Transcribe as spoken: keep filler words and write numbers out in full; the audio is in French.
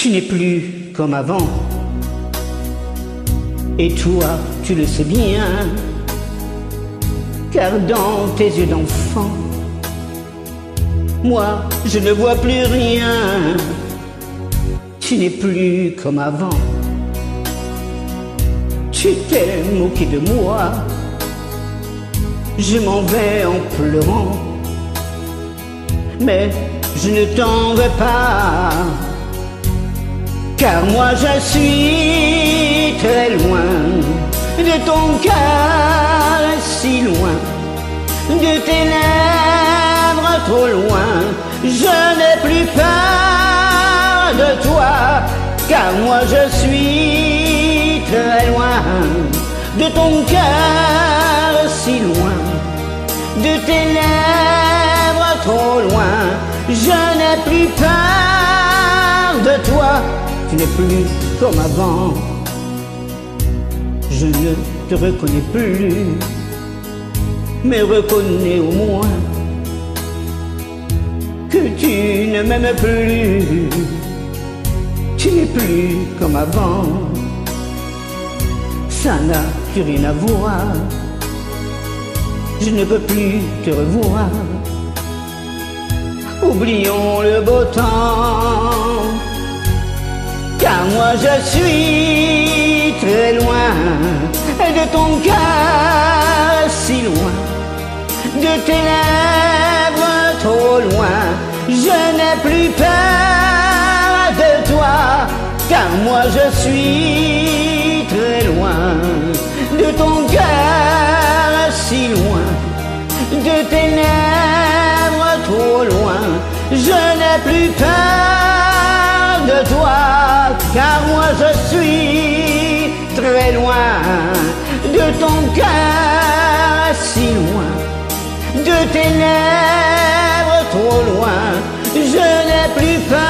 Tu n'es plus comme avant. Et toi, tu le sais bien, car dans tes yeux d'enfant, moi, je ne vois plus rien. Tu n'es plus comme avant. Tu t'es moqué de moi. Je m'en vais en pleurant, mais je ne t'en veux pas, car moi je suis très loin de ton cœur, si loin de tes lèvres, trop loin. Je n'ai plus peur de toi, car moi je suis très loin de ton cœur, si loin de tes lèvres, trop loin. Je n'ai plus peur de toi. Tu n'es plus comme avant. Je ne te reconnais plus, mais reconnais au moins que tu ne m'aimes plus. Tu n'es plus comme avant. Ça n'a plus rien à voir. Je ne veux plus te revoir. Oublions le beau temps, car moi je suis très loin de ton cœur, si loin de tes lèvres, trop loin. Je n'ai plus peur de toi, car moi je suis très loin de ton cœur, si loin de tes lèvres, trop loin. Je n'ai plus peur de toi, car moi je suis très loin de ton cœur, si loin de tes lèvres, trop loin. Je n'ai plus peur